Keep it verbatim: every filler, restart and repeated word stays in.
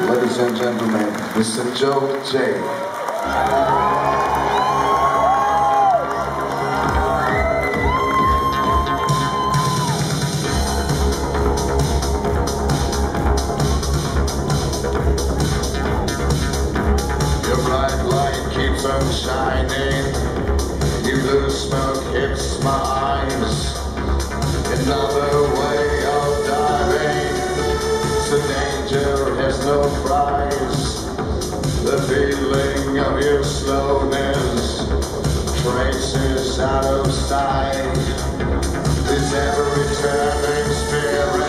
Ladies and gentlemen, Mister Joe J. Keeps on shining, you blue smoke hits my eyes. Another way of diving, so danger has no price. The feeling of your slowness traces out of sight. This ever returning spirit